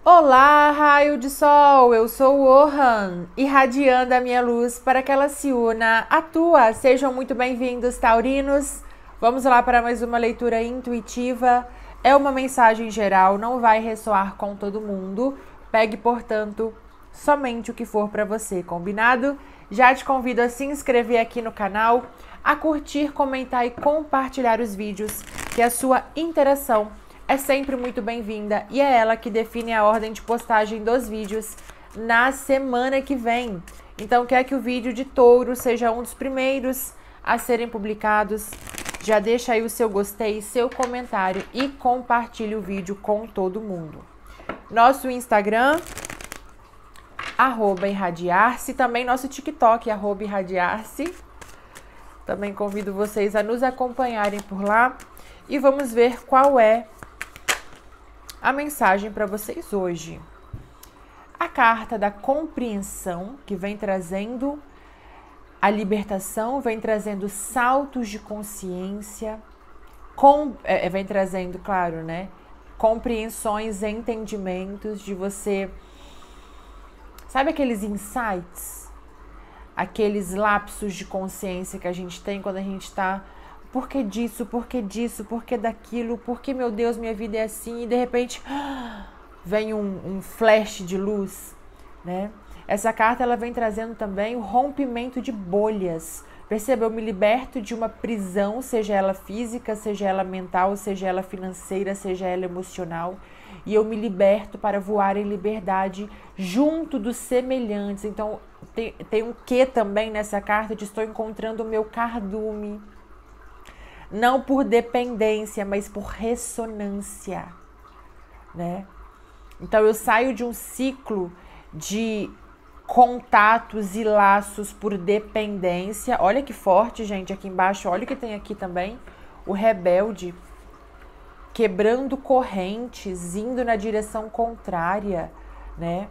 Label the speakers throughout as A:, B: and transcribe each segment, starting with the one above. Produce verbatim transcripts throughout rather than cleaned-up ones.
A: Olá, raio de sol! Eu sou o Ohan, irradiando a minha luz para que ela se una à tua. Sejam muito bem-vindos, taurinos. Vamos lá para mais uma leitura intuitiva. É uma mensagem geral, não vai ressoar com todo mundo. Pegue, portanto, somente o que for para você, combinado? Já te convido a se inscrever aqui no canal, a curtir, comentar e compartilhar os vídeos, que a sua interação é sempre muito bem-vinda e é ela que define a ordem de postagem dos vídeos na semana que vem. Então, quer que o vídeo de touro seja um dos primeiros a serem publicados? Já deixa aí o seu gostei, seu comentário e compartilhe o vídeo com todo mundo. Nosso Instagram, arroba irradiar-se, também nosso TikTok, arroba irradiar-se. Também convido vocês a nos acompanharem por lá e vamos ver qual é a mensagem para vocês hoje. A carta da compreensão, que vem trazendo a libertação, vem trazendo saltos de consciência, com, é, vem trazendo, claro, né, compreensões, entendimentos de você. Sabe aqueles insights? Aqueles lapsos de consciência que a gente tem quando a gente está... Por que disso? Por que disso? Por que daquilo? Por que, meu Deus, minha vida é assim? E de repente vem um, um flash de luz, né? Essa carta ela vem trazendo também o rompimento de bolhas. Perceba, eu me liberto de uma prisão, seja ela física, seja ela mental, seja ela financeira, seja ela emocional. E eu me liberto para voar em liberdade junto dos semelhantes. Então, tem, tem um quê também nessa carta de estou encontrando o meu cardume. Não por dependência, mas por ressonância, né? Então, eu saio de um ciclo de contatos e laços por dependência. Olha que forte, gente, aqui embaixo. Olha o que tem aqui também. O rebelde, quebrando correntes, indo na direção contrária, né?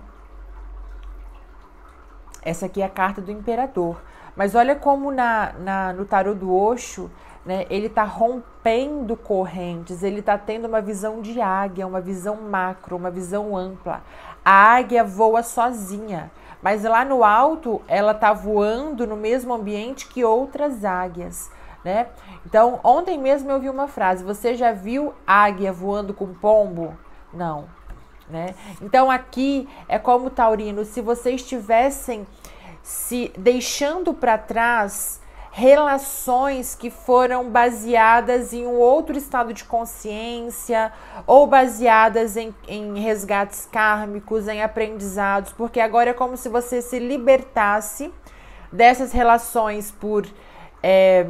A: Essa aqui é a carta do imperador. Mas olha como na, na, no tarô do Osho, né, ele está rompendo correntes, ele está tendo uma visão de águia, uma visão macro, uma visão ampla. A águia voa sozinha, mas lá no alto ela está voando no mesmo ambiente que outras águias, né? Então, ontem mesmo eu vi uma frase: você já viu águia voando com pombo? Não, né? Então aqui é como, taurino, se vocês estivessem se deixando para trás relações que foram baseadas em um outro estado de consciência ou baseadas em, em resgates kármicos, em aprendizados, porque agora é como se você se libertasse dessas relações por... É,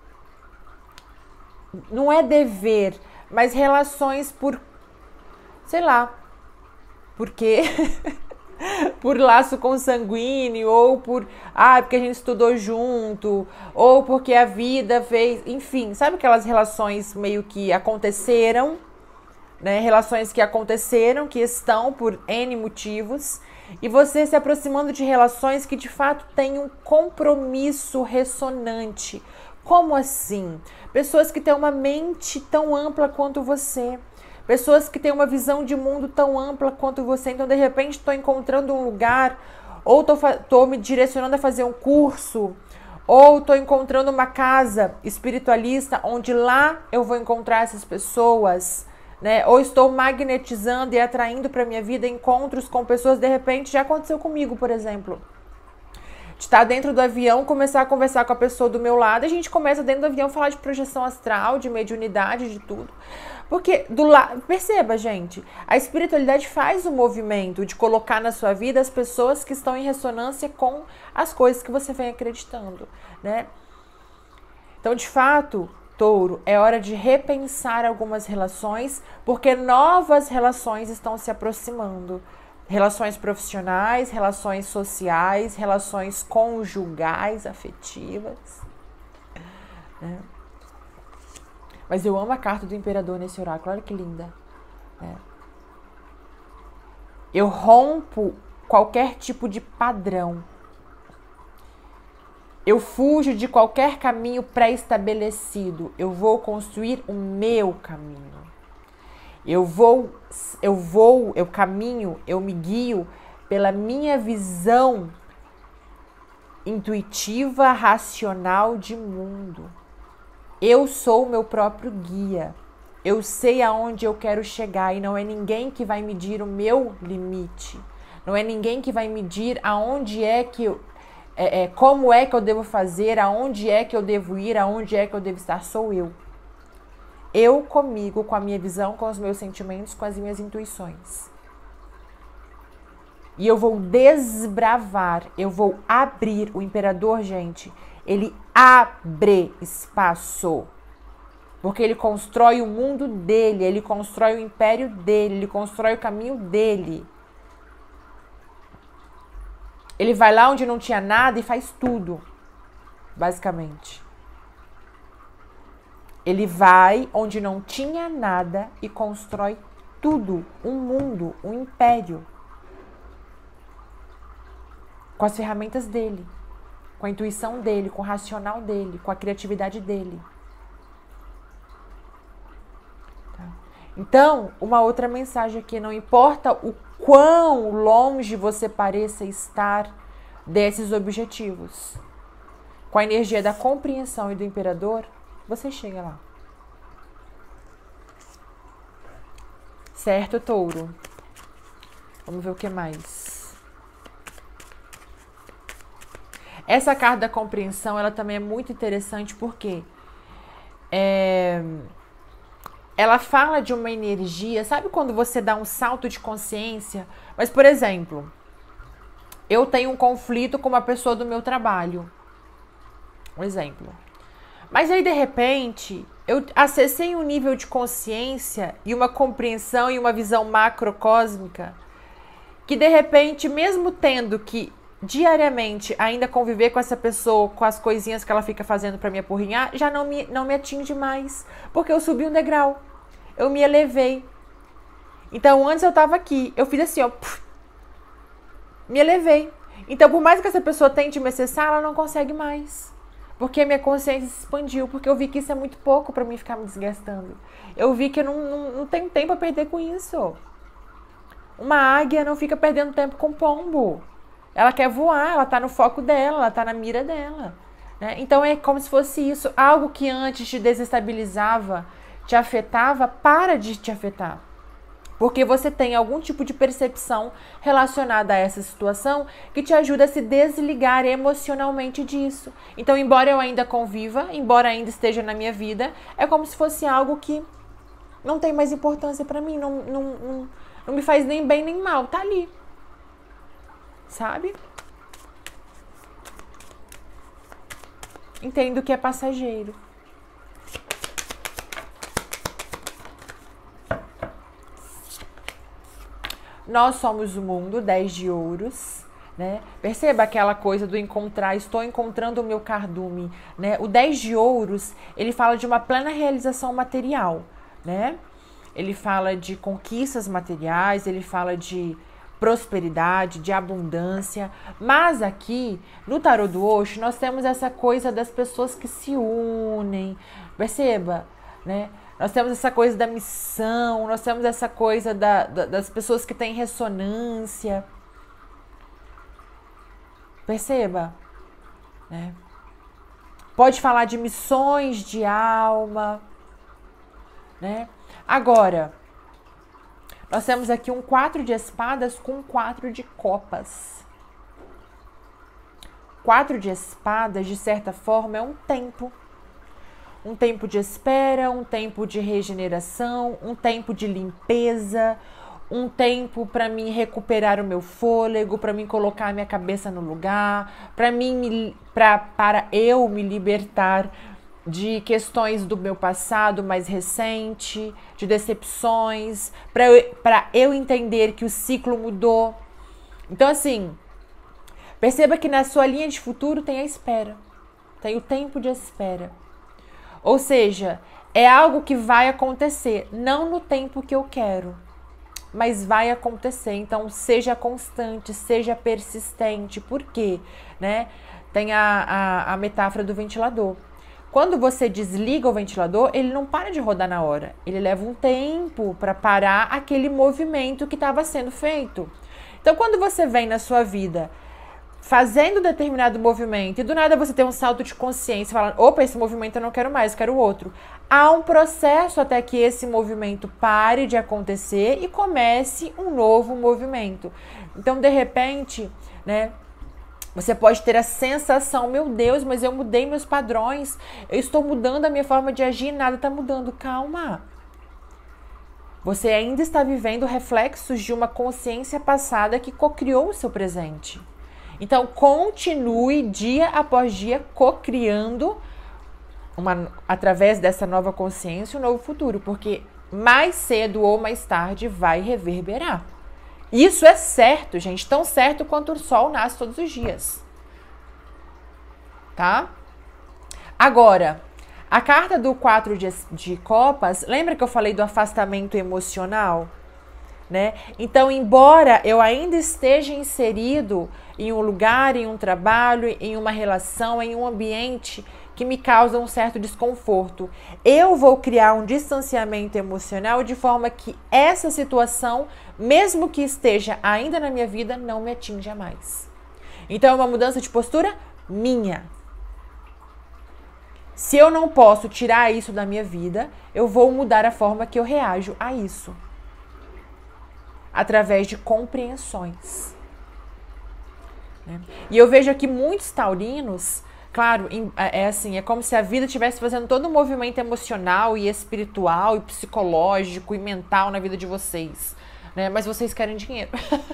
A: não é dever, mas relações por... sei lá, porque... por laço consanguíneo, ou por, ah, porque a gente estudou junto, ou porque a vida fez, enfim, sabe aquelas relações meio que aconteceram, né? Relações que aconteceram, que estão por N motivos, e você se aproximando de relações que de fato têm um compromisso ressonante. Como assim? Pessoas que têm uma mente tão ampla quanto você. Pessoas que têm uma visão de mundo tão ampla quanto você. Então, de repente, estou encontrando um lugar, ou estou me direcionando a fazer um curso, ou estou encontrando uma casa espiritualista, onde lá eu vou encontrar essas pessoas, né? Ou estou magnetizando e atraindo para a minha vida encontros com pessoas. De repente, já aconteceu comigo, por exemplo. De estar dentro do avião, começar a conversar com a pessoa do meu lado, a gente começa dentro do avião a falar de projeção astral, de mediunidade, de tudo. Porque, do lado, perceba, gente, a espiritualidade faz o movimento de colocar na sua vida as pessoas que estão em ressonância com as coisas que você vem acreditando, né? Então, de fato, touro, é hora de repensar algumas relações, porque novas relações estão se aproximando. Relações profissionais, relações sociais, relações conjugais, afetivas, né? Mas eu amo a carta do imperador nesse oráculo, olha que linda, né? Eu rompo qualquer tipo de padrão. Eu fujo de qualquer caminho pré-estabelecido. Eu vou construir o meu caminho. Eu vou, eu vou, eu caminho, eu me guio pela minha visão intuitiva, racional de mundo. Eu sou o meu próprio guia. Eu sei aonde eu quero chegar e não é ninguém que vai medir o meu limite. Não é ninguém que vai medir aonde é que eu, é, é, como é que eu devo fazer, aonde é que eu devo ir, aonde é que eu devo estar. Sou eu. Eu comigo, com a minha visão, com os meus sentimentos, com as minhas intuições. E eu vou desbravar, eu vou abrir. O imperador, gente, ele abre espaço. Porque ele constrói o mundo dele, ele constrói o império dele, ele constrói o caminho dele. Ele vai lá onde não tinha nada e faz tudo, basicamente. Ele vai onde não tinha nada e constrói tudo, um mundo, um império. Com as ferramentas dele, com a intuição dele, com o racional dele, com a criatividade dele. Tá? Então, uma outra mensagem aqui, não importa o quão longe você pareça estar desses objetivos, com a energia da compreensão e do imperador, você chega lá. Certo, touro? Vamos ver o que mais. Essa carta da compreensão, ela também é muito interessante porque é, ela fala de uma energia, sabe quando você dá um salto de consciência? Mas, por exemplo, eu tenho um conflito com uma pessoa do meu trabalho. Um exemplo. Mas aí, de repente, eu acessei um nível de consciência e uma compreensão e uma visão macrocósmica que, de repente, mesmo tendo que diariamente ainda conviver com essa pessoa, com as coisinhas que ela fica fazendo para me apurrinhar, já não me, não me atinge mais, porque eu subi um degrau, eu me elevei. Então, antes eu tava aqui, eu fiz assim, ó, puf, me elevei. Então, por mais que essa pessoa tente me acessar, ela não consegue mais, porque a minha consciência se expandiu, porque eu vi que isso é muito pouco para mim ficar me desgastando. Eu vi que eu não, não, não tenho tempo a perder com isso. Uma águia não fica perdendo tempo com pombo. Ela quer voar, ela tá no foco dela, ela tá na mira dela. Né? Então é como se fosse isso. Algo que antes te desestabilizava, te afetava, para de te afetar. Porque você tem algum tipo de percepção relacionada a essa situação que te ajuda a se desligar emocionalmente disso. Então, embora eu ainda conviva, embora ainda esteja na minha vida, é como se fosse algo que não tem mais importância pra mim, não, não, não, não me faz nem bem nem mal, tá ali. Sabe? Entendo que é passageiro. Nós somos o mundo, dez de ouros, né? Perceba aquela coisa do encontrar, estou encontrando o meu cardume, né? O dez de ouros, ele fala de uma plena realização material, né? Ele fala de conquistas materiais, ele fala de prosperidade, de abundância, mas aqui no tarô do Osho nós temos essa coisa das pessoas que se unem, perceba, né? Nós temos essa coisa da missão, nós temos essa coisa da, da, das pessoas que têm ressonância, perceba, né? Pode falar de missões de alma, né? Agora, nós temos aqui um quatro de espadas com um quatro de copas. Quatro de espadas, de certa forma, é um tempo. Um tempo de espera, um tempo de regeneração, um tempo de limpeza, um tempo para mim recuperar o meu fôlego, para mim colocar a minha cabeça no lugar, para mim me, pra, para eu me libertar de questões do meu passado mais recente, de decepções, para eu, para eu entender que o ciclo mudou. Então, assim, perceba que na sua linha de futuro tem a espera, tem o tempo de espera. Ou seja, é algo que vai acontecer, não no tempo que eu quero, mas vai acontecer. Então, seja constante, seja persistente. Por quê? Né? Tem a, a, a metáfora do ventilador. Quando você desliga o ventilador, ele não para de rodar na hora. Ele leva um tempo para parar aquele movimento que estava sendo feito. Então, quando você vem na sua vida fazendo determinado movimento e do nada você tem um salto de consciência, falando, opa, esse movimento eu não quero mais, eu quero outro. Há um processo até que esse movimento pare de acontecer e comece um novo movimento. Então, de repente, né, você pode ter a sensação, meu Deus, mas eu mudei meus padrões, eu estou mudando a minha forma de agir e nada está mudando. Calma. Você ainda está vivendo reflexos de uma consciência passada que cocriou o seu presente. Então, continue dia após dia cocriando, uma, através dessa nova consciência, um novo futuro, porque mais cedo ou mais tarde vai reverberar. Isso é certo, gente, tão certo quanto o sol nasce todos os dias. Tá? Agora, a carta do quatro de, de copas, lembra que eu falei do afastamento emocional? Né? Então, embora eu ainda esteja inserido em um lugar, em um trabalho, em uma relação, em um ambiente que me causa um certo desconforto, eu vou criar um distanciamento emocional de forma que essa situação, mesmo que esteja ainda na minha vida, não me atinja mais. Então, é uma mudança de postura minha. Se eu não posso tirar isso da minha vida, eu vou mudar a forma que eu reajo a isso. Através de compreensões. Né? E eu vejo aqui muitos taurinos, claro, é assim, é como se a vida estivesse fazendo todo um movimento emocional e espiritual e psicológico e mental na vida de vocês. Né? Mas vocês querem dinheiro.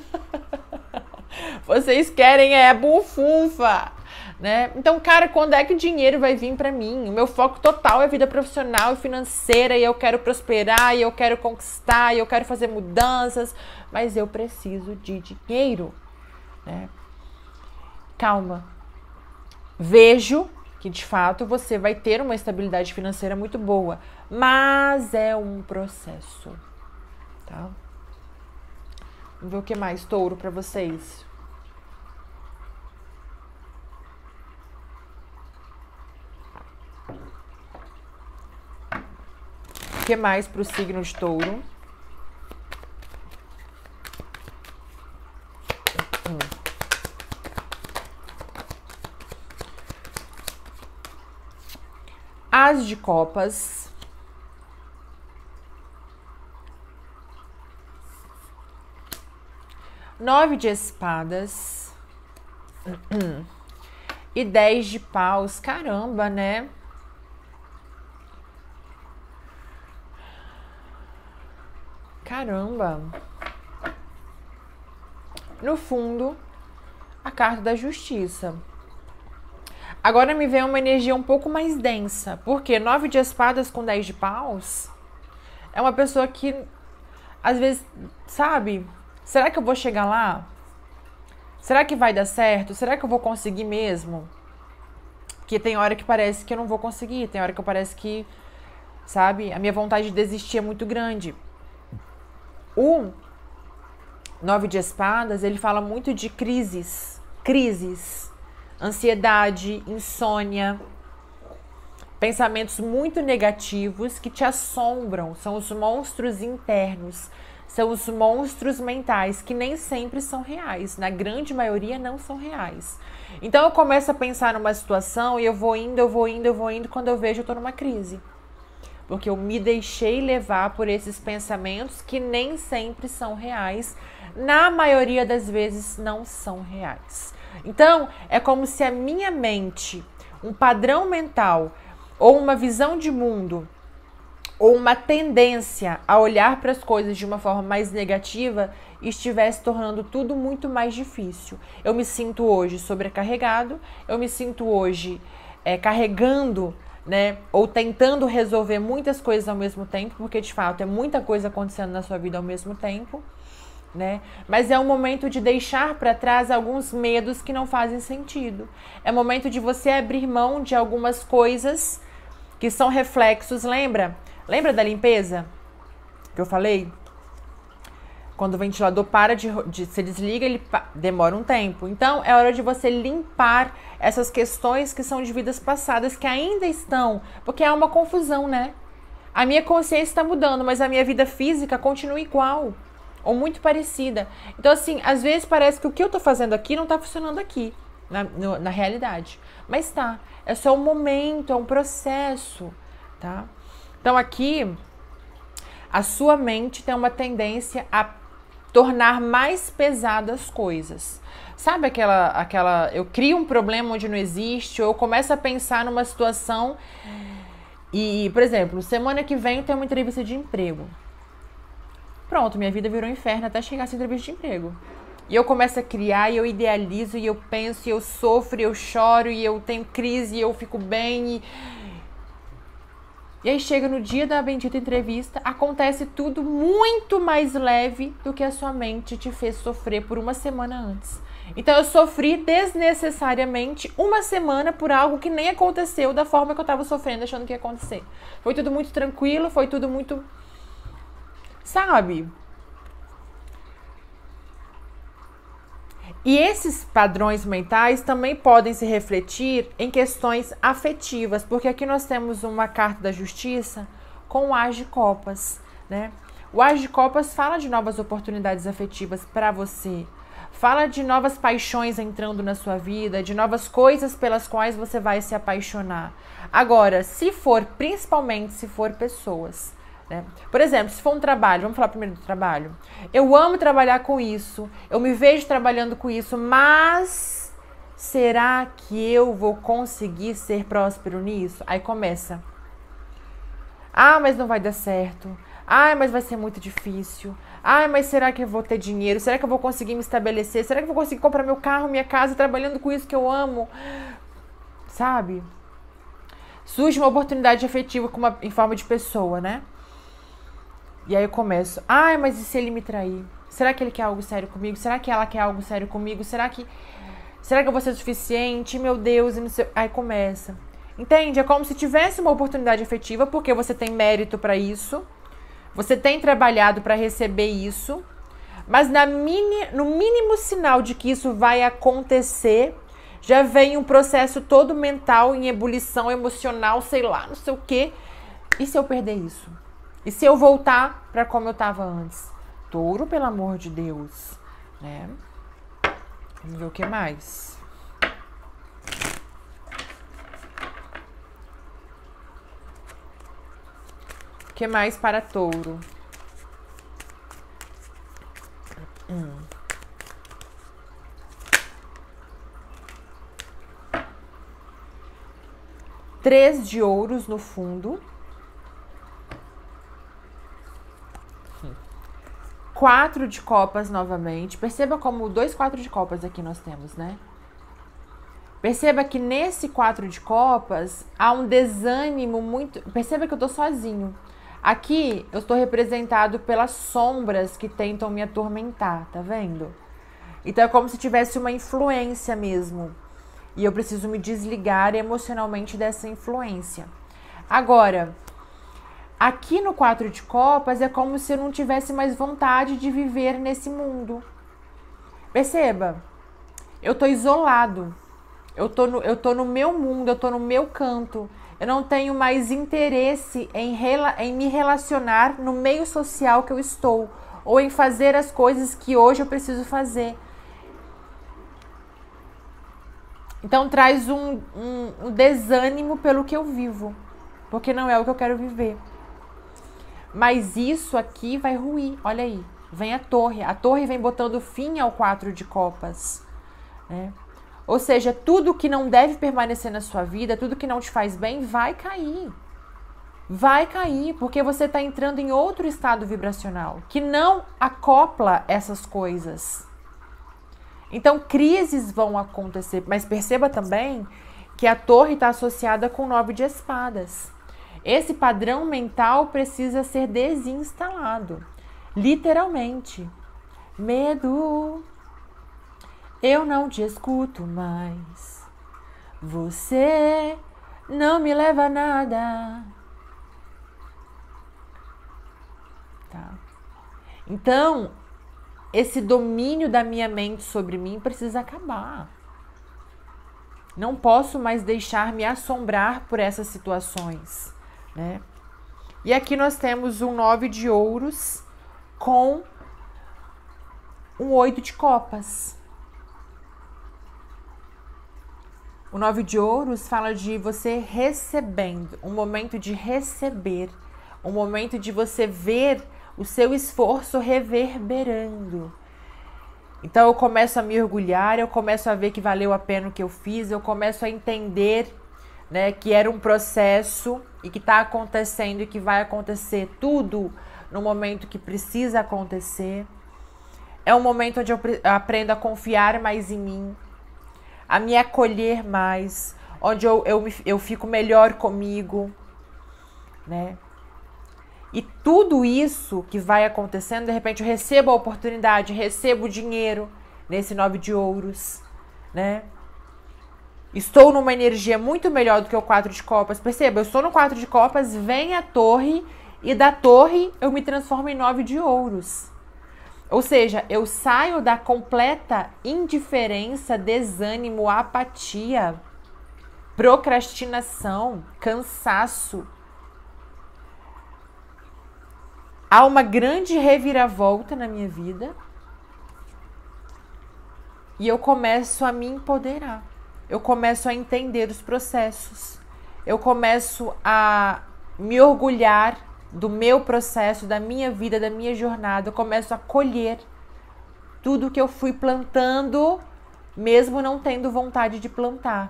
A: Vocês querem é bufunfa. Né? Então, cara, quando é que o dinheiro vai vir pra mim? O meu foco total é vida profissional e financeira, e eu quero prosperar, e eu quero conquistar, e eu quero fazer mudanças, mas eu preciso de dinheiro. Né? Calma. Vejo que, de fato, você vai ter uma estabilidade financeira muito boa, mas é um processo. Tá? Vamos ver o que mais, touro, pra vocês. O que mais para o signo de touro? Hum. As de copas. Nove de espadas. Hum. E dez de paus. Caramba, né? Caramba! No fundo, a carta da justiça. Agora me vem uma energia um pouco mais densa. Porque nove de espadas com dez de paus é uma pessoa que, às vezes, sabe? Será que eu vou chegar lá? Será que vai dar certo? Será que eu vou conseguir mesmo? Porque tem hora que parece que eu não vou conseguir. Tem hora que parece que, sabe? A minha vontade de desistir é muito grande. O nove de espadas, ele fala muito de crises, crises, ansiedade, insônia, pensamentos muito negativos que te assombram, são os monstros internos, são os monstros mentais que nem sempre são reais, na grande maioria não são reais. Então eu começo a pensar numa situação e eu vou indo, eu vou indo, eu vou indo, quando eu vejo eu tô numa crise. Porque eu me deixei levar por esses pensamentos que nem sempre são reais. Na maioria das vezes não são reais. Então, é como se a minha mente, um padrão mental, ou uma visão de mundo, ou uma tendência a olhar para as coisas de uma forma mais negativa, estivesse tornando tudo muito mais difícil. Eu me sinto hoje sobrecarregado, eu me sinto hoje é, carregando, né, ou tentando resolver muitas coisas ao mesmo tempo, porque de fato é muita coisa acontecendo na sua vida ao mesmo tempo, né? Mas é um momento de deixar para trás alguns medos que não fazem sentido. É momento de você abrir mão de algumas coisas que são reflexos, lembra? Lembra da limpeza que eu falei? Quando o ventilador para de, de se desliga, ele demora um tempo. Então, é hora de você limpar essas questões que são de vidas passadas, que ainda estão, porque há uma confusão, né? A minha consciência está mudando, mas a minha vida física continua igual, ou muito parecida. Então, assim, às vezes parece que o que eu tô fazendo aqui não tá funcionando aqui, na, no, na realidade. Mas tá, é só um momento, é um processo, tá? Então, aqui, a sua mente tem uma tendência a tornar mais pesadas as coisas. Sabe aquela, aquela... Eu crio um problema onde não existe, ou eu começo a pensar numa situação e, por exemplo, semana que vem eu tenho uma entrevista de emprego. Pronto, minha vida virou um inferno até chegar essa entrevista de emprego. E eu começo a criar, e eu idealizo, e eu penso, e eu sofro, e eu choro, e eu tenho crise, e eu fico bem, e... E aí chega no dia da bendita entrevista, acontece tudo muito mais leve do que a sua mente te fez sofrer por uma semana antes. Então eu sofri desnecessariamente uma semana por algo que nem aconteceu da forma que eu tava sofrendo, achando que ia acontecer. Foi tudo muito tranquilo, foi tudo muito... Sabe? E esses padrões mentais também podem se refletir em questões afetivas, porque aqui nós temos uma carta da justiça com o As de Copas, né? O As de Copas fala de novas oportunidades afetivas para você, fala de novas paixões entrando na sua vida, de novas coisas pelas quais você vai se apaixonar. Agora, se for, principalmente se for pessoas, né? Por exemplo, se for um trabalho, vamos falar primeiro do trabalho. Eu amo trabalhar com isso, eu me vejo trabalhando com isso, mas será que eu vou conseguir ser próspero nisso? Aí começa. Ah, mas não vai dar certo. Ah, mas vai ser muito difícil. Ah, mas será que eu vou ter dinheiro? Será que eu vou conseguir me estabelecer? Será que eu vou conseguir comprar meu carro, minha casa, trabalhando com isso que eu amo? Sabe? Surge uma oportunidade afetiva com uma, em forma de pessoa, né? E aí eu começo, ai, mas e se ele me trair? Será que ele quer algo sério comigo? Será que ela quer algo sério comigo? Será que, será que eu vou ser suficiente? Meu Deus, e não sei... Aí começa. Entende? É como se tivesse uma oportunidade afetiva, porque você tem mérito para isso, você tem trabalhado para receber isso, mas na mini, no mínimo sinal de que isso vai acontecer, já vem um processo todo mental, em ebulição emocional, sei lá, não sei o quê. E se eu perder isso? E se eu voltar para como eu estava antes? Touro, pelo amor de Deus, né? Vamos ver o que mais. O que mais para touro? Hum. Três de ouros no fundo. Quatro de copas novamente. Perceba como dois quatro de copas aqui nós temos, né? Perceba que nesse quatro de copas há um desânimo muito... Perceba que eu tô sozinho. Aqui eu estou representado pelas sombras que tentam me atormentar, tá vendo? Então é como se tivesse uma influência mesmo. E eu preciso me desligar emocionalmente dessa influência. Agora... Aqui no quatro de copas é como se eu não tivesse mais vontade de viver nesse mundo. Perceba, eu tô isolado, eu tô no, eu tô no meu mundo, eu tô no meu canto. Eu não tenho mais interesse em, rela, em me relacionar no meio social que eu estou, ou em fazer as coisas que hoje eu preciso fazer. Então traz um, um, um desânimo pelo que eu vivo, porque não é o que eu quero viver. Mas isso aqui vai ruir, olha aí, vem a torre, a torre vem botando fim ao quatro de copas, né? Ou seja, tudo que não deve permanecer na sua vida, tudo que não te faz bem, vai cair, vai cair, porque você está entrando em outro estado vibracional, que não acopla essas coisas. Então, crises vão acontecer, mas perceba também que a torre está associada com o nove de espadas. Esse padrão mental precisa ser desinstalado, literalmente. Medo, eu não te escuto mais. Você não me leva a nada. Tá? Então, esse domínio da minha mente sobre mim precisa acabar. Não posso mais deixar me assombrar por essas situações, né? E aqui nós temos um nove de ouros com um oito de copas. O nove de ouros fala de você recebendo, um momento de receber, um momento de você ver o seu esforço reverberando. Então eu começo a me orgulhar, eu começo a ver que valeu a pena o que eu fiz, eu começo a entender, né, que era um processo e que está acontecendo e que vai acontecer tudo no momento que precisa acontecer. É um momento onde eu aprendo a confiar mais em mim, a me acolher mais, onde eu, eu, eu fico melhor comigo, né? E tudo isso que vai acontecendo, de repente eu recebo a oportunidade, recebo o dinheiro nesse nove de ouros, né? Estou numa energia muito melhor do que o quatro de copas. Perceba, eu estou no quatro de copas, vem a torre e da torre eu me transformo em nove de ouros. Ou seja, eu saio da completa indiferença, desânimo, apatia, procrastinação, cansaço. Há uma grande reviravolta na minha vida e eu começo a me empoderar. Eu começo a entender os processos. Eu começo a me orgulhar do meu processo, da minha vida, da minha jornada. Eu começo a colher tudo que eu fui plantando, mesmo não tendo vontade de plantar.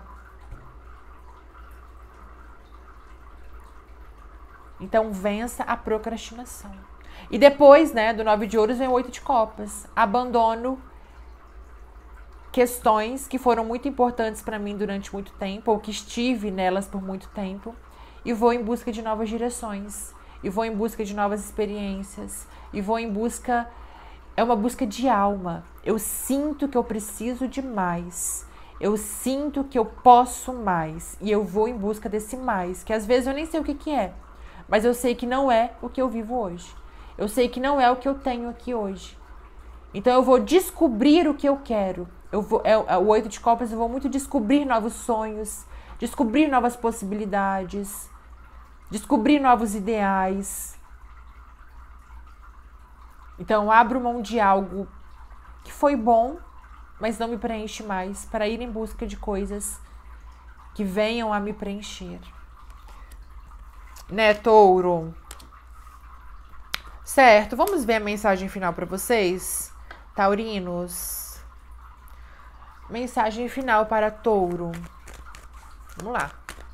A: Então, vença a procrastinação. E depois, né, do nove de ouros vem o oito de copas. Abandono questões que foram muito importantes para mim durante muito tempo, ou que estive nelas por muito tempo, e vou em busca de novas direções, e vou em busca de novas experiências, e vou em busca... É uma busca de alma. Eu sinto que eu preciso de mais. Eu sinto que eu posso mais. E eu vou em busca desse mais, que às vezes eu nem sei o que que é. Mas eu sei que não é o que eu vivo hoje. Eu sei que não é o que eu tenho aqui hoje. Então eu vou descobrir o que eu quero. Eu vou, é, é, o oito de copas, eu vou muito descobrir novos sonhos, descobrir novas possibilidades, descobrir novos ideais. Então eu abro mão de algo que foi bom, mas não me preenche mais, para ir em busca de coisas que venham a me preencher. Né, Touro? Certo, vamos ver a mensagem final para vocês, taurinos. Mensagem final para Touro. Vamos lá.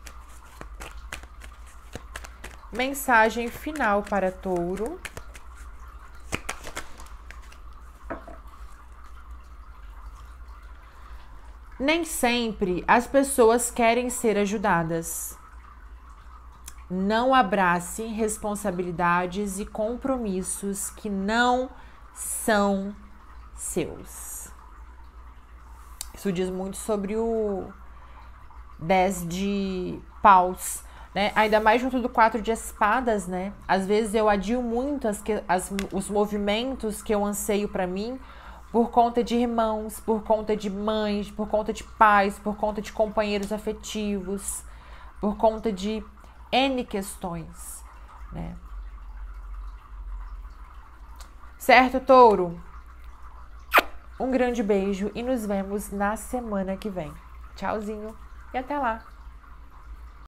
A: Mensagem final para Touro. Nem sempre as pessoas querem ser ajudadas. Não abrace responsabilidades e compromissos que não são seus. Isso diz muito sobre o dez de paus, né? Ainda mais junto do quatro de espadas, né? Às vezes eu adio muito as, as, os movimentos que eu anseio para mim por conta de irmãos, por conta de mães, por conta de pais, por conta de companheiros afetivos, por conta de N questões, né? Certo, Touro? Um grande beijo e nos vemos na semana que vem. Tchauzinho e até lá!